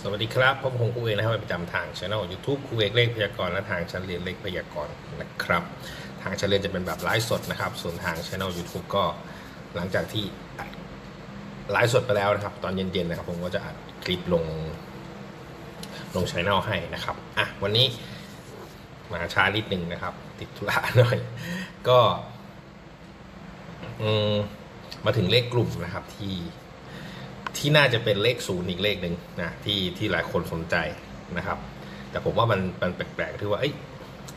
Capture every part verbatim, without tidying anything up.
สวัสดีครับผมคงครูเอกนะครับประจำทางช่องยูทูบครูเอกเลขพยากรณ์และทางชั้นเรียนเลขพยากรณ์นะครับทางชั้นเรียนจะเป็นแบบไลฟ์สดนะครับส่วนทางช่องยูทูบก็หลังจากที่ไลฟ์สดไปแล้วนะครับตอนเย็นๆนะครับผมก็จะอัดคลิปลงลงช่องให้นะครับอ่ะวันนี้มาช้านิดนึงนะครับติดธุระหน่อยก็อืมมาถึงเลขกลุ่มนะครับที่ที่น่าจะเป็นเลขศูนย์อีกเลขหนึ่งนะที่ที่หลายคนสนใจนะครับแต่ผมว่ามันมันแปลกๆที่ว่าเอ้ย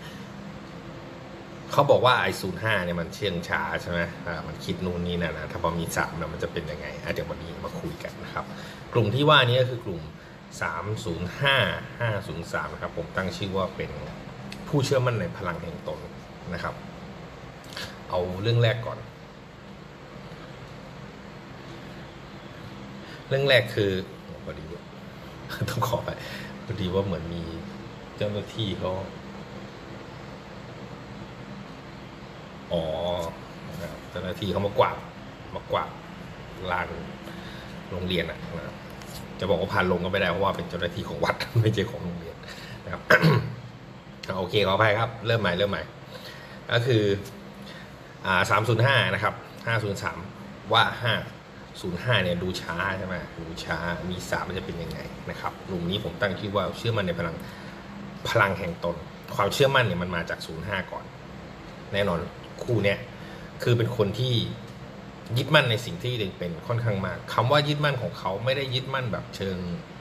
เขาบอกว่าไอ้ศูนย์ห้าเนี่ยมันเชื่องช้าใช่ไหมอ่ามันคิดนู่นนี่นั่นนะถ้าพอมีสามนะมันจะเป็นยังไงอ่ะเดี๋ยววันนี้มาคุยกันนะครับกลุ่มที่ว่านี้ก็คือกลุ่มสามศูนย์ห้า ห้าศูนย์สามนะครับผมตั้งชื่อว่าเป็นผู้เชื่อมั่นในพลังแห่งตนนะครับเอาเรื่องแรกก่อนเรื่องแรกคือพอดีว่าต้องขอไปพอดีว่าเหมือนมีเจ้าหน้าที่เขาอ๋อเจ้าหน้าที่เขามากวาดมากวาดลานโรงเรียนอะนะจะบอกว่าผ่านลงก็ไม่ได้เพราะว่าเป็นเจ้าหน้าที่ของวัดไม่ใช่ของโรงเรียนนะครับ โอเคขออภัยครับเริ่มใหม่เริ่มใหม่ก็คืออ่าสามศูนย์ห้านะครับห้าศูนย์สามว่าห้าศูนย์ห้าเนี่ยดูช้าใช่ไหมดูช้ามีสามมันจะเป็นยังไงนะครับกลุ่มนี้ผมตั้งชื่อว่าเชื่อมั่นในพลังพลังแห่งตนความเชื่อมั่นเนี่ยมันมาจากศูนย์ห้าก่อนแน่นอนคู่เนี้ยคือเป็นคนที่ยึดมั่นในสิ่งที่ตัวเองเป็นค่อนข้างมากคำว่ายึดมั่นของเขาไม่ได้ยึดมั่นแบบเชิง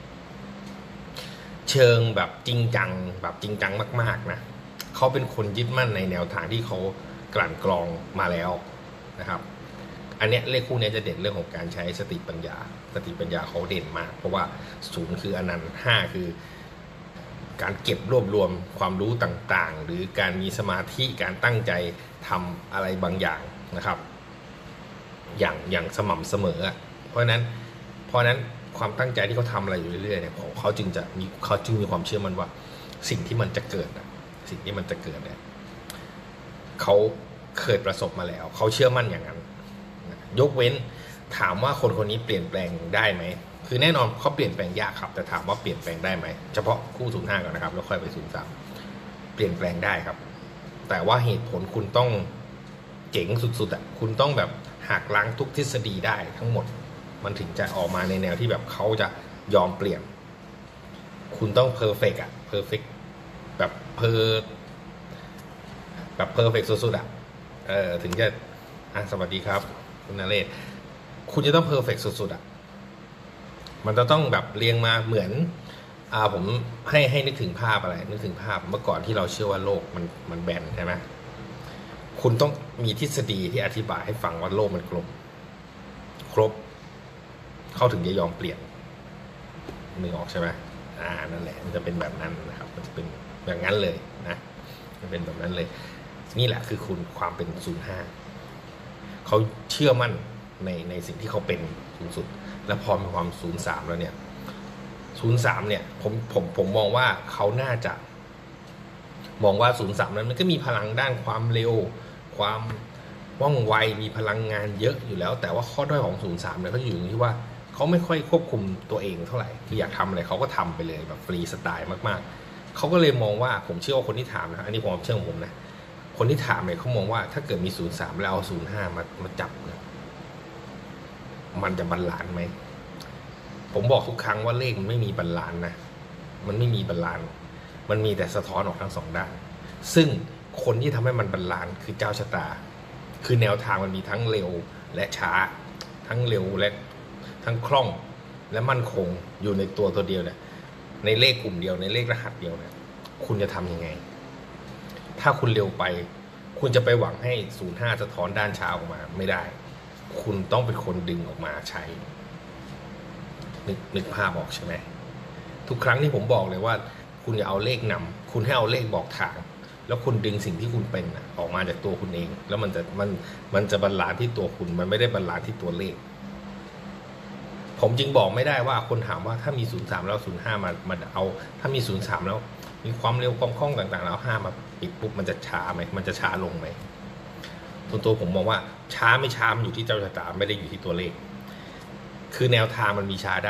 เชิงแบบจริงจังแบบจริงจังมากๆนะเขาเป็นคนยึดมั่นในแนวทางที่เขากลั่นกรองมาแล้วนะครับอันนี้เลขคู่นี้จะเด่นเรื่องของการใช้สติปัญญาสติปัญญาเขาเด่นมากเพราะว่าศูนย์คืออนันต์ห้าคือการเก็บรวบรวมความรู้ต่างๆหรือการมีสมาธิการตั้งใจทำอะไรบางอย่างนะครับอย่างอย่างสม่ำเสมอเพราะนั้นเพราะนั้นความตั้งใจที่เขาทำอะไรอยู่เรื่อยๆเนี่ยของเขาจึงจะมีเขาจึงมีความเชื่อมั่นว่าสิ่งที่มันจะเกิดสิ่งที่มันจะเกิดเนี่ยเขาเคยประสบมาแล้วเขาเชื่อมั่นอย่างนั้นยกเว้นถามว่าคนคนนี้เปลี่ยนแปลงได้ไหมคือแน่นอนเขาเปลี่ยนแปลงยากครับแต่ถามว่าเปลี่ยนแปลงได้ไหมเฉพาะคู่ศูนย์ห้าก่อนนะครับแล้วค่อยไปศูนย์สามเปลี่ยนแปลงได้ครับแต่ว่าเหตุผลคุณต้องเจ๋งสุดๆอ่ะคุณต้องแบบหักล้างทุกทฤษฎีได้ทั้งหมดมันถึงจะออกมาในแนวที่แบบเขาจะยอมเปลี่ยนคุณต้องเพอร์เฟกต์อ่ะเพอร์เฟกต์แบบเพอร์แบบเพอร์เฟกต์สุดๆอ่ะเออถึงจะอ่ะสวัสดีครับคุณนเรศคุณจะต้องเพอร์เฟกต์สุดๆอ่ะมันจะต้องแบบเรียงมาเหมือนอ่าผมให้ให้นึกถึงภาพอะไรนึกถึงภาพเมื่อก่อนที่เราเชื่อว่าโลกมันมันแบนใช่ไหมคุณต้องมีทฤษฎีที่อธิบายให้ฟังว่าโลกมันกลมครบเขาถึงจะยอมเปลี่ยนนึกออกใช่ไหมอ่านั่นแหละมันจะเป็นแบบนั้นนะครับมันจะเป็นแบบนั้นเลยนะมันเป็นแบบนั้นเลยนี่แหละคือคุณความเป็นศูนย์ห้าเขาเชื่อมั่นในในสิ่งที่เขาเป็นสูงสุดแล้วพอมีความศูนย์สามแล้วเนี่ยศูนย์สามเนี่ยผมผมผมมองว่าเขาน่าจะมองว่าศูนย์สามนั้นมันก็มีพลังด้านความเร็วความว่องไวมีพลังงานเยอะอยู่แล้วแต่ว่าข้อด้อยของศูนย์สามเนี่ยเขาอยู่ที่ว่าเขาไม่ค่อยควบคุมตัวเองเท่าไหร่คืออยากทำอะไรเขาก็ทำไปเลยแบบฟรีสไตล์มากๆเขาก็เลยมองว่าผมเชื่อว่าคนที่ถามนะอันนี้ผมเชื่อผมนะคนที่ถามเนี่ยเขามองว่าถ้าเกิดมีศูนย์สามแล้วเอาศูนย์ห้ามามาจับเนี่ยมันจะบาลานซ์ไหมผมบอกทุกครั้งว่าเลขมันไม่มีบาลานซ์นะมันไม่มีบาลานซ์มันมีแต่สะท้อนออกทั้งสองด้านซึ่งคนที่ทำให้มันบาลานซ์คือเจ้าชะตาคือแนวทางมันมีทั้งเร็วและช้าทั้งเร็วและทั้งคล่องและมั่นคงอยู่ในตัวตัวเดียวเนี่ยในเลขกลุ่มเดียวในเลขรหัสเดียวเนี่ยคุณจะทำยังไงถ้าคุณเร็วไปคุณจะไปหวังให้ศูนย์ห้าสะท้อนด้านช้าออกมาไม่ได้คุณต้องเป็นคนดึงออกมาใช้นึกนึกภาพออกใช่ไหมทุกครั้งที่ผมบอกเลยว่าคุณอย่าเอาเลขนำคุณให้เอาเลขบอกทางแล้วคุณดึงสิ่งที่คุณเป็นออกมาจากตัวคุณเองแล้วมันจะมันมันจะบรรลานซ์ที่ตัวคุณมันไม่ได้บรรลานซ์ที่ตัวเลขผมจึงบอกไม่ได้ว่าคนถามว่าถ้ามีศูนย์สามแล้วศูนย์ห้ามามาเอาถ้ามีศูนย์สามแล้วมีความเร็วความคล่องต่างๆแล้วห้ามาปิดปุ๊บมันจะช้าไหมมันจะช้าลงไหมตัวตัวผมมองว่าช้าไม่ช้ามันอยู่ที่เจ้าชะตาไม่ได้อยู่ที่ตัวเลขคือแนวทางมันมีช้าได้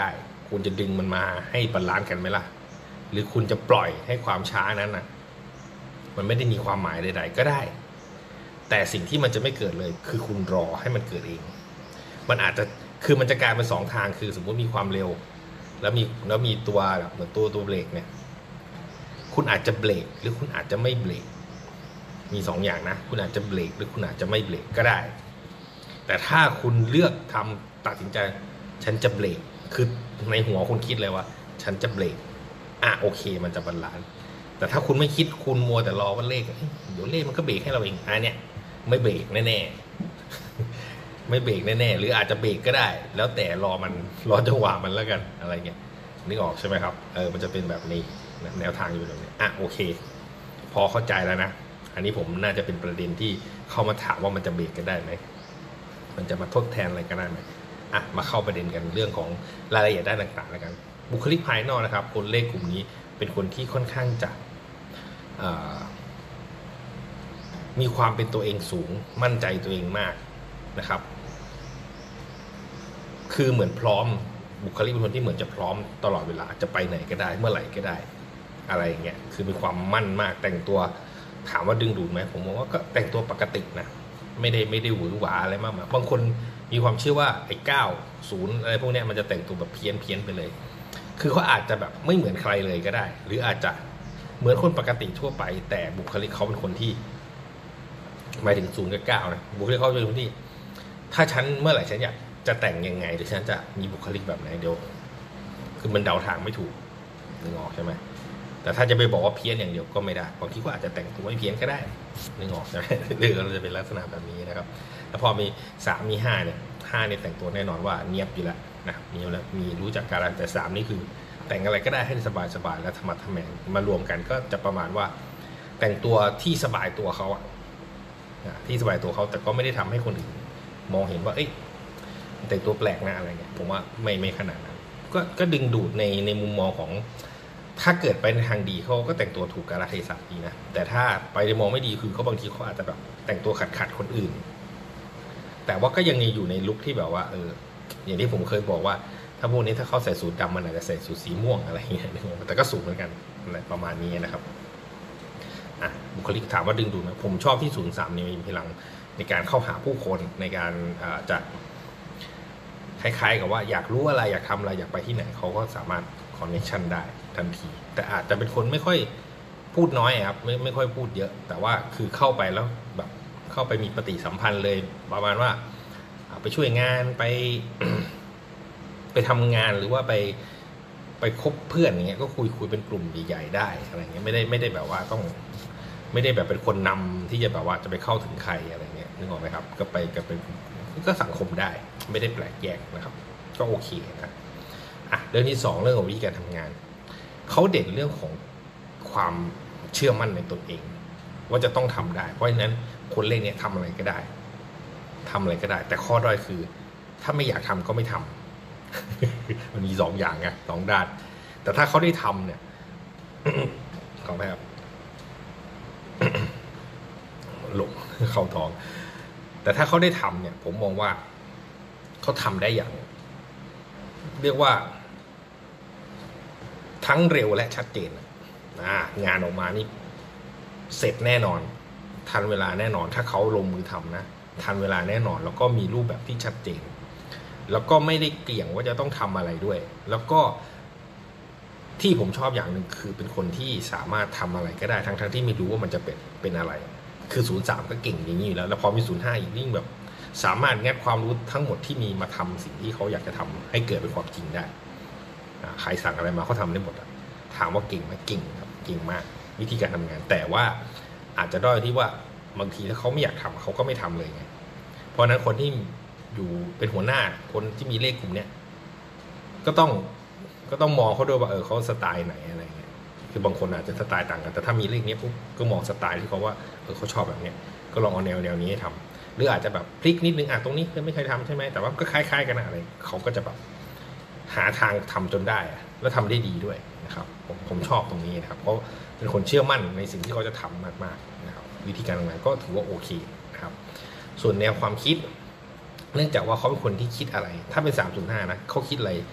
คุณจะดึงมันมาให้บาลานซ์กันไหมล่ะหรือคุณจะปล่อยให้ความช้านั้นนะมันไม่ได้มีความหมายใดๆก็ได้แต่สิ่งที่มันจะไม่เกิดเลยคือคุณรอให้มันเกิดเองมันอาจจะคือมันจะกลายเป็นสองทางคือสมมติมีความเร็วแล้วมีแล้วมีตัวแบบเหมือนตัวตัวเบรกเนี่ยคุณอาจจะเบรกหรือคุณอาจจะไม่เบรกมีสองอย่างนะคุณอาจจะเบรกหรือคุณอาจจะไม่เบรกก็ได้แต่ถ้าคุณเลือกทำตัดสินใจฉันจะเบรกคือในหัวคุณคิดเลยว่าฉันจะเบรกอ่ะโอเคมันจะบาลานซ์แต่ถ้าคุณไม่คิดคุณมัวแต่รอว่าเลขเดี๋ยวเลขมันก็เบรกให้เราเองอันเนี้ยไม่เบรกแน่ๆไม่เบรกแน่ๆหรืออาจจะเบรกก็ได้แล้วแต่รอมันรอจังหวะมันแล้วกันอะไรเงี้ยนึกออกใช่ไหมครับเออมันจะเป็นแบบนี้แนวทางอยู่แบบนี้อ่ะโอเคพอเข้าใจแล้วนะอันนี้ผมน่าจะเป็นประเด็นที่เข้ามาถามว่ามันจะเบรกกันได้ไหมมันจะมาทดแทนอะไรกันได้ไหมอ่ะมาเข้าประเด็นกันเรื่องของรายละเอียดด้านต่างๆแล้วกันบุคลิกภายนอกนะครับคนเลขกลุ่มนี้เป็นคนที่ค่อนข้างจะมีความเป็นตัวเองสูงมั่นใจตัวเองมากนะครับคือเหมือนพร้อมบุคลิกเป็นคนที่เหมือนจะพร้อมตลอดเวลาจะไปไหนก็ได้เมื่อไหร่ก็ได้อะไรอย่างเงี้ยคือมีความมั่นมากแต่งตัวถามว่าดึงดูดไหมผมมองว่าก็แต่งตัวปกตินะไม่ได้ไม่ได้หวือหวาอะไรมากมายบางคนมีความเชื่อว่าไอ้เก้าศูนย์อะไรพวกนี้มันจะแต่งตัวแบบเพี้ยนเพี้ยนไปเลยคือเขาอาจจะแบบไม่เหมือนใครเลยก็ได้หรืออาจจะเหมือนคนปกติทั่วไปแต่บุคลิกเขาเป็นคนที่หมายถึงศูนย์กับเก้านะบุคลิกเขาเป็นคนที่ถ้าฉันเมื่อไหร่ฉันอยากจะแต่งยังไงหรือฉันจะมีบุคลิกแบบไหนเดี๋ยวคือมันเดาทางไม่ถูกนึกออกใช่ไหมแต่ถ้าจะไปบอกว่าเพี้ยนอย่างเดียวก็ไม่ได้บางทีก็อาจจะแต่งตัวไม่เพี้ยนก็ได้นึกออกใช่ไหมหรือเราจะเป็นลักษณะแบบนี้นะครับแล้วพอมีสามมีห้าเนี่ยห้าเนี่ยแต่งตัวแน่นอนว่าเนียบอยู่แล้วนะมีแล้วมีรู้จักการแต่สามนี่คือแต่งอะไรก็ได้ให้สบายๆและธรรมะทแมงมารวมกันก็จะประมาณว่าแต่งตัวที่สบายตัวเขาอะที่สบายตัวเขาแต่ก็ไม่ได้ทำให้คนอื่นมองเห็นว่าเอ้ยแต่งตัวแปลกนะอะไรเงี้ยผมว่าไม่ไม่ขนาดนั้นก็ก็ดึงดูดในในมุมมองของถ้าเกิดไปในทางดีเขาก็แต่งตัวถูกกาลเทศะดีนะแต่ถ้าไปในมองไม่ดีคือเขาบางทีเขาอาจจะแบบแต่งตัวขัดขัดคนอื่นแต่ว่าก็ยังอยู่ในลุคที่แบบว่าเอออย่างที่ผมเคยบอกว่าถ้าพวกนี้ถ้าเขาใส่สูทดำมันอาจจะใส่สูทสีม่วงอะไรอย่างเงี้ยแต่ก็สูงเหมือนกันอะไรประมาณนี้นะครับอ่ะบุคลิกถามว่าดึงดูดไหมผมชอบที่ศูนย์สามนี่มีพลังในการเข้าหาผู้คนในการจะคล้ายๆกับว่าอยากรู้อะไรอยากทำอะไรอยากไปที่ไหนเขาก็สามารถคอนเนคชั่นได้ทันทีแต่อาจจะเป็นคนไม่ค่อยพูดน้อยครับไม่ไม่ค่อยพูดเยอะแต่ว่าคือเข้าไปแล้วแบบเข้าไปมีปฏิสัมพันธ์เลยประมาณว่าไปช่วยงานไป ไปทำงานหรือว่าไปไปคบเพื่อนอย่างเงี้ยก็คุยคุยเป็นกลุ่มใหญ่ๆได้อะไรเงี้ยไม่ได้ไม่ได้แบบว่าต้องไม่ได้แบบเป็นคนนำที่จะแบบว่าจะไปเข้าถึงใครอะไรเงี้ยนึกออกไหมครับก็ไปก็เป็นก็สังคมได้ไม่ได้แปลกแยกนะครับก็โอเคนะอ่ะเรื่องที่สองเรื่องของวิธีการทำงานเขาเด่นเรื่องของความเชื่อมั่นในตนเองว่าจะต้องทำได้เพราะฉะนั้นคนเลขเนี้ยทำอะไรก็ได้ทำอะไรก็ได้แต่ข้อด้อยคือถ้าไม่อยากทำก็ไม่ทำ มันมีสองอย่างไงสองด้านแต่ถ้าเขาได้ทำเนี่ย ขอไหมครับ หลงเข้าท้องแต่ถ้าเขาได้ทำเนี่ยผมมองว่าเขาทำได้อย่างเรียกว่าทั้งเร็วและชัดเจนงานออกมานี่เสร็จแน่นอนทันเวลาแน่นอนถ้าเขาลงมือทำนะทันเวลาแน่นอนแล้วก็มีรูปแบบที่ชัดเจนแล้วก็ไม่ได้เกี่ยงว่าจะต้องทำอะไรด้วยแล้วก็ที่ผมชอบอย่างหนึ่งคือเป็นคนที่สามารถทำอะไรก็ได้ทั้งทั้งที่ไม่รู้ว่ามันจะเป็นเป็นอะไรคือศูนย์สามก็เก่งอย่างนี้อยู่แล้วแล้วพอมีศูนย์ห้าอีกยิ่งแบบสามารถงัดความรู้ทั้งหมดที่มีมาทำสิ่งที่เขาอยากจะทำให้เกิดเป็นความจริงได้ใครสั่งอะไรมาเขาทำได้หมดถามว่าเก่งไหมเก่งครับเก่งมากวิธีการทำงานแต่ว่าอาจจะด้อยที่ว่าบางทีถ้าเขาไม่อยากทำเขาก็ไม่ทำเลยไงเพราะฉะนั้นคนที่อยู่เป็นหัวหน้าคนที่มีเลขกลุ่มเนี้ยก็ต้องก็ต้องมองเขาด้วยว่าเออเขาสไตล์ไหนอะไรเงี้ยคือบางคนอาจจะสไตล์ต่างกันแต่ถ้ามีเลขนี้ปุ๊บก็มองสไตล์ที่เขาว่าเออเขาชอบแบบเนี้ยก็ลองเอาแนวแนวนี้ให้ทำหรืออาจจะแบบพลิกนิดนึงอ่ะตรงนี้เคยไม่เคยทำใช่ไหมแต่ว่าก็คล้ายๆกันอะไรเขาก็จะแบบหาทางทำจนได้แล้วทำได้ดีด้วยนะครับผมผมชอบตรงนี้นะครับเพราะเป็นคนเชื่อมั่นในสิ่งที่เขาจะทำมากๆนะครับวิธีการทำงานก็ถือว่าโอเคนะครับส่วนแนวความคิดเนื่องจากว่าเขาเป็นคนที่คิดอะไรถ้าเป็นสามจุดห้านะเขาคิดอะไร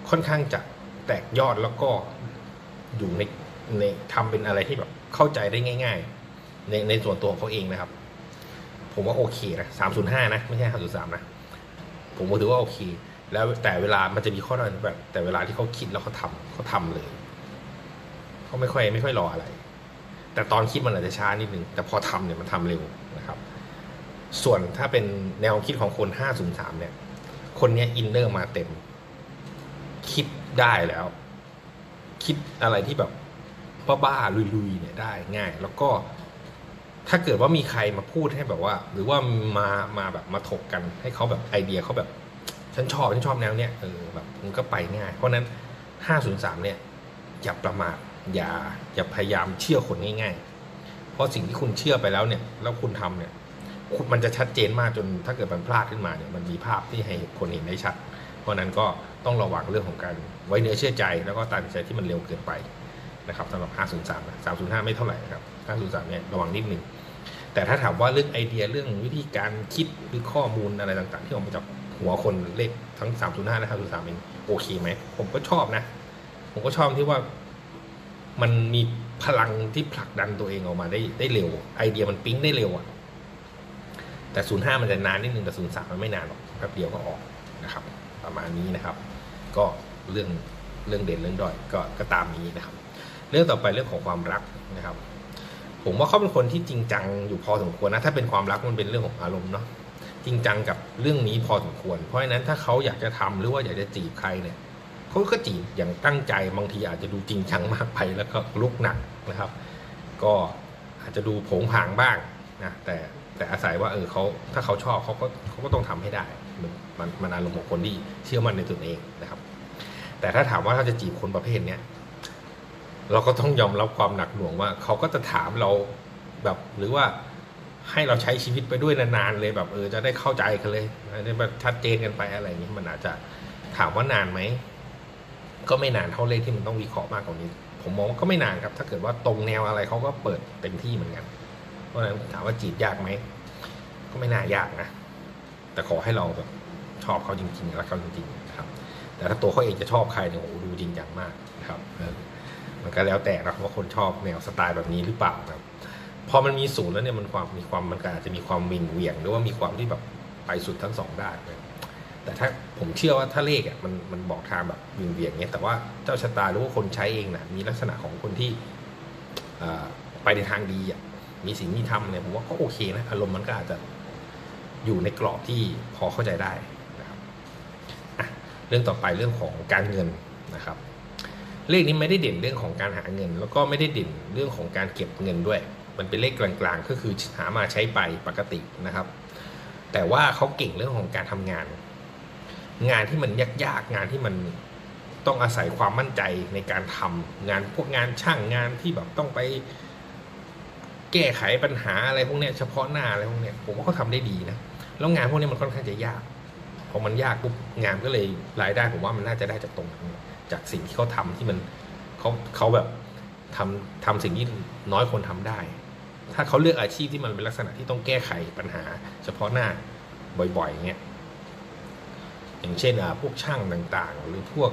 ค่อนข้างจะแตกยอดแล้วก็อยู่ในในทำเป็นอะไรที่แบบเข้าใจได้ง่ายๆในในส่วนตัวของเขาเองนะครับผมว่าโอเคนะสามศูนย์ห้านะไม่ใช่ห้าศูนย์สามนะผมก็ถือว่าโอเคแล้วแต่เวลามันจะมีข้อด้อยแบบแต่เวลาที่เขาคิดแล้วเขาทำเขาทำเลยเขาไม่ค่อยไม่ค่อยรออะไรแต่ตอนคิดมันอาจจะช้านิดนึงแต่พอทำเนี่ยมันทำเร็วนะครับส่วนถ้าเป็นแนวคิดของคนห้าศูนย์สามเนี่ยคนนี้อินเนอร์มาเต็มคิดได้แล้วคิดอะไรที่แบบบ้าๆลุยๆเนี่ยได้ง่ายแล้วก็ถ้าเกิดว่ามีใครมาพูดให้แบบว่าหรือว่ามามาแบบมาถกกันให้เขาแบบไอเดียเขาแบบฉันชอบฉันชอบแนวเนี้ยเออแบบมันก็ไปง่ายเพราะนั้นห้าศูนย์สามเนี่ยอย่าประมาทอย่าอย่าพยายามเชื่อคนง่ายๆเพราะสิ่งที่คุณเชื่อไปแล้วเนี่ยแล้วคุณทำเนี่ยมันจะชัดเจนมากจนถ้าเกิดมันพลาดขึ้นมาเนี่ยมันมีภาพที่ให้คนเห็นได้ชัดเพราะนั้นก็ต้องระวังเรื่องของการไว้เนื้อเชื่อใจแล้วก็ตัดสินใจที่มันเร็วเกินไปนะครับสำหรับห้าศูนย์สามนะ สามศูนย์ห้าไม่เท่าไหร่ครับห้าศูนย์สามเนี่ยระวังนิดนึงแต่ถ้าถามว่าเรื่องไอเดียเรื่องวิธีการคิดหรือข้อมูลอะไรต่างๆที่ออกมาจากหัวคนเลขทั้งสามศูนย์ห้าและห้าศูนย์สามเองโอเคไหมผมก็ชอบนะผมก็ชอบที่ว่ามันมีพลังที่ผลักดันตัวเองออกมาได้ได้เร็วไอเดียมันปิ๊งได้เร็วอ่ะแต่ศูนย์ห้ามันจะนานนิดนึงแต่ศูนย์สามมันไม่นานหรอกแป๊บเดียวก็ออกนะครับประมาณนี้นะครับก็เรื่องเรื่องเด่นเรื่องด้อยก็ก็ตามนี้นะครับเรื่องต่อไปเรื่องของความรักนะครับผมว่าเขาเป็นคนที่จริงจังอยู่พอสมควรนะถ้าเป็นความรักมันเป็นเรื่องของอารมณ์เนาะจริงจังกับเรื่องนี้พอสมควรเพราะฉะนั้นถ้าเขาอยากจะทำหรือว่าอยากจะจีบใครเนี่ยเขาก็จีบอย่างตั้งใจบางทีอาจจะดูจริงจังมากไปแล้วก็ลุกหนักนะครับก็อาจจะดูโผงผางบ้างนะแต่แต่อาศัยว่าเออเขาถ้าเขาชอบเขาก็เขาก็ต้องทำให้ได้มันมันอารมณ์ของคนที่เชื่อมั่นในตนเองนะครับแต่ถ้าถามว่าถ้าจะจีบคนประเภทเนี้ยเราก็ต้องยอมรับความหนักหน่วงว่าเขาก็จะถามเราแบบหรือว่าให้เราใช้ชีวิตไปด้วยนานๆเลยแบบเออจะได้เข้าใจกันเลยจะแบบชัดเจนกันไปอะไรอย่างนี้มันอาจจะถามว่านานไหมก็ไม่นานเท่าเลขที่มันต้องวิเคราะห์มากกว่านี้ผมมองว่าก็ไม่นานครับถ้าเกิดว่าตรงแนวอะไรเขาก็เปิดเต็มที่เหมือนกันเพราะฉะนั้นถามว่าจีบยากไหมก็ไม่น่ายากนะแต่ขอให้เราแบบชอบเขาจริงๆรักเขาจริงๆนะครับแต่ถ้าตัวเขาเองจะชอบใครเนี่ยโอ้โหดูจริงจังมากนะครับมันก็แล้วแต่นะว่าคนชอบแนวสไตล์แบบนี้หรือเปล่าครับพอมันมีศูนย์แล้วเนี่ยมันความมีความมันก็อาจจะมีความวิงเวียงหรือว่ามีความที่แบบไปสุดทั้งสองด้านแต่ถ้าผมเชื่อว่าถ้าเลขอ่ะมันมันบอกทางแบบวิงเวียงเนี้ยแต่ว่าเจ้าชะตาหรือว่าคนใช้เองนะมีลักษณะของคนที่ไปในทางดีอ่ะมีสิ่งที่ทำเนี่ยผมว่าก็โอเคนะอารมณ์มันก็อาจจะอยู่ในกรอบที่พอเข้าใจได้นะครับอ่ะเรื่องต่อไปเรื่องของการเงินนะครับเลขนี้ไม่ได้เด่นเรื่องของการหาเงินแล้วก็ไม่ได้เด่นเรื่องของการเก็บเงินด้วยมันเป็นเลขกลางๆก็คือหามาใช้ไปปกตินะครับแต่ว่าเขาเก่งเรื่องของการทำงานงานที่มันยากๆงานที่มันต้องอาศัยความมั่นใจในการทำงานพวกงานช่างงานที่แบบต้องไปแก้ไขปัญหาอะไรพวกนี้เฉพาะหน้าอะไรพวกนี้ผมว่าเขาทำได้ดีนะแล้วงานพวกนี้มันค่อนข้างจะยากพอมันยากปุ๊บงานก็เลยรายได้ผมว่ามันน่าจะได้จากตรงนั้นจากสิ่งที่เขาทำที่มันเขาเขาแบบทำทำสิ่งที่น้อยคนทำได้ถ้าเขาเลือกอาชีพที่มันเป็นลักษณะที่ต้องแก้ไขปัญหาเฉพาะหน้าบ่อยๆอย่างเงี้ยอย่างเช่นพวกช่างต่างๆหรือพวก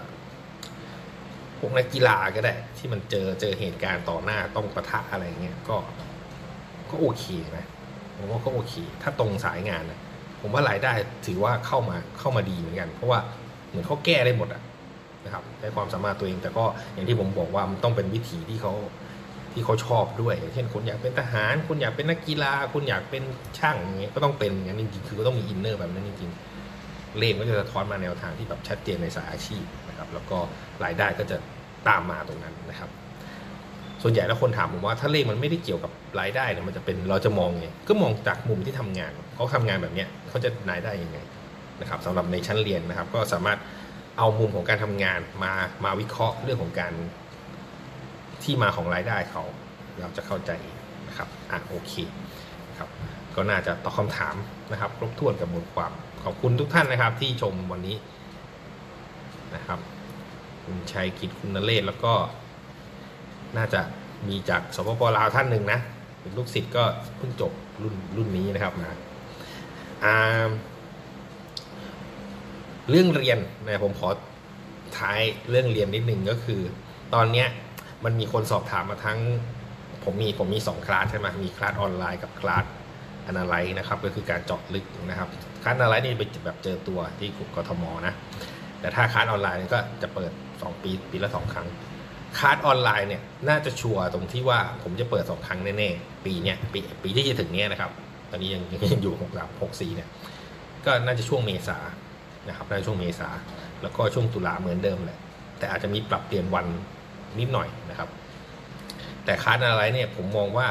พวกนักกีฬาก็ได้ที่มันเจอเจอเหตุการณ์ต่อหน้าต้องปะทะอะไรเงี้ยก็ก็โอเคนะผมว่าก็โอเคถ้าตรงสายงานนะผมว่ารายได้ถือว่าเข้ามาเข้ามาดีเหมือนกันเพราะว่าเหมือนเขาแก้ได้หมดอะนะครับในความสามารถตัวเองแต่ก็อย่างที่ผมบอกว่ามันต้องเป็นวิถีที่เขาที่เขาชอบด้วยเช่นคุณอยากเป็นทหารคุณอยากเป็นนักกีฬาคุณอยากเป็นช่างอย่างเงี้ยก็ต้องเป็นอย่างนั้นจริงๆคือก็ต้องมีอินเนอร์แบบนั้นจริงๆเลขก็จะสะท้อนมาแนวทางที่แบบชัดเจนในสายอาชีพนะครับแล้วก็รายได้ก็จะตามมาตรงนั้นนะครับส่วนใหญ่แล้วคนถามผมว่าถ้าเลขมันไม่ได้เกี่ยวกับรายได้เนี่ยมันจะเป็นเราจะมองไงก็มองจากมุมที่ทำงานเขาทำงานแบบเนี้ยเขาจะรายได้ยังไงนะครับสำหรับในชั้นเรียนนะครับก็สามารถเอามุมของการทำงานมามาวิเคราะห์เรื่องของการที่มาของรายได้เขาเราจะเข้าใจนะครับอ่ะโอเคครับก็น่าจะตอบคำถามนะครับครบถ้วนกับบทความขอบคุณทุกท่านนะครับที่ชมวันนี้นะครับคุณชัยกิจคุณนเรศแล้วก็น่าจะมีจากสปป.ลาวท่านหนึ่งนะเป็นลูกศิษย์ก็เพิ่งจบรุ่นรุ่นนี้นะครับมาอ่าเรื่องเรียนนะผมขอท้ายเรื่องเรียนนิดนึงก็คือตอนเนี้ยมันมีคนสอบถามมาทั้งผมมีผมมีสองคลาสใช่ไหมมีคลาสออนไลน์กับคลาสอนาไลซ์นะครับก็คือการเจาะลึกนะครับคลาสอนาไลซ์นี่เป็นแบบเจอตัวที่กทมนะแต่ถ้าคลาสออนไลน์ก็จะเปิดสองปีปีละสองครั้งคลาสออนไลน์เนี่ยน่าจะชัวร์ตรงที่ว่าผมจะเปิดสองครั้งแน่ๆปีเนี้ยปีปีที่จะถึงเนี้ยนะครับตอนนี้ยังยังอยู่หกสามหกสี่เนี่ยก็น่าจะช่วงเมษานะครับในช่วงเมษาแล้วก็ช่วงตุลาเหมือนเดิมแหละแต่อาจจะมีปรับเปลี่ยนวันนิดหน่อยนะครับแต่คลาสอะไรเนี่ยผมมองว่า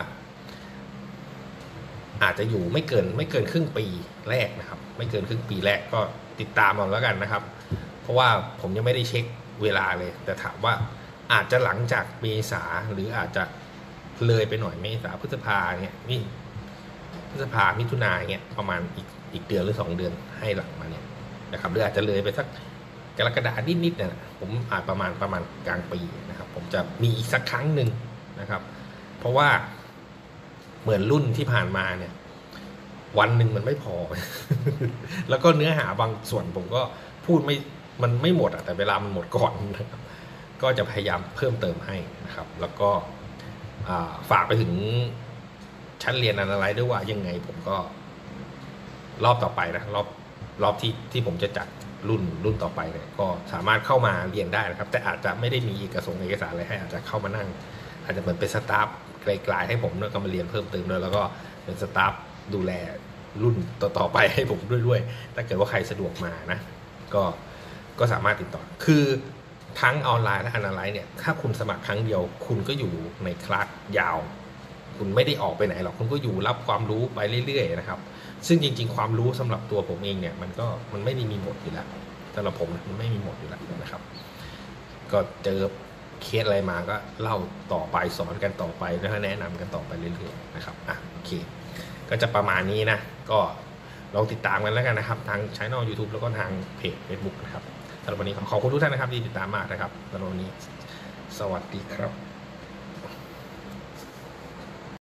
อาจจะอยู่ไม่เกินไม่เกินครึ่งปีแรกนะครับไม่เกินครึ่งปีแรกก็ติดตามเอาแล้วกันนะครับเพราะว่าผมยังไม่ได้เช็คเวลาเลยแต่ถามว่าอาจจะหลังจากเมษาหรืออาจจะเลยไปหน่อยเมษาพฤษภาเนี่ยนี่พฤษภามิถุนาเนี่ยประมาณอีกอีกเดือนหรือสองเดือนให้หลังมาเนี่ยนะครับหรืออาจจะเลยไปสักกรกฎาคมนิดๆเนี่ยผมอาจประมาณประมาณกลางปีนะครับผมจะมีอีกสักครั้งหนึ่งนะครับเพราะว่าเหมือนรุ่นที่ผ่านมาเนี่ยวันหนึ่งมันไม่พอ แล้วก็เนื้อหาบางส่วนผมก็พูดไม่มันไม่หมดอะแต่เวลามันหมดก่อนนะครับก็จะพยายามเพิ่มเติมให้นะครับแล้วก็ฝากไปถึงชั้นเรียนอะไรด้วยว่ายังไงผมก็รอบต่อไปนะรอบรอบที่ที่ผมจะจัดรุ่นรุ่นต่อไปเนี่ยก็สามารถเข้ามาเรียนได้นะครับแต่อาจจะไม่ได้มีเอกสารเอกสารอะไรให้อาจจะเข้ามานั่งอาจจะเหมือนเป็นสตาฟไกลๆให้ผมแล้วก็มาเรียนเพิ่มเติมด้วยแล้วก็เป็นสตาฟดูแลรุ่นต่อๆไปให้ผมด้วยด้วยถ้าเกิดว่าใครสะดวกมานะก็ก็สามารถติดต่อคือทั้งออนไลน์และออนไลน์เนี่ยถ้าคุณสมัครครั้งเดียวคุณก็อยู่ในคลาสยาวคุณไม่ได้ออกไปไหนหรอกคุณก็อยู่รับความรู้ไปเรื่อยๆนะครับซึ่งจริงๆความรู้สำหรับตัวผมเองเนี่ยมันก็มันไม่ได้มีหมดอยู่แล้วสำหรับผมมันไม่มีหมดอยู่แล้วนะครับก็เจอเคสอะไรมาก็เล่าต่อไปสอนกันต่อไปแล้วแนะนำกันต่อไปเรื่อยๆนะครับอ่ะโอเคก็จะประมาณนี้นะก็ลองติดตามกันแล้วกันนะครับทางช่อง YouTube แล้วก็ทางเพจ Facebook นะครับสำหรับวันนี้ขอบคุณทุกท่านนะครับที่ติดตามมากนะครับสำหรับวันนี้สวัสดีครับ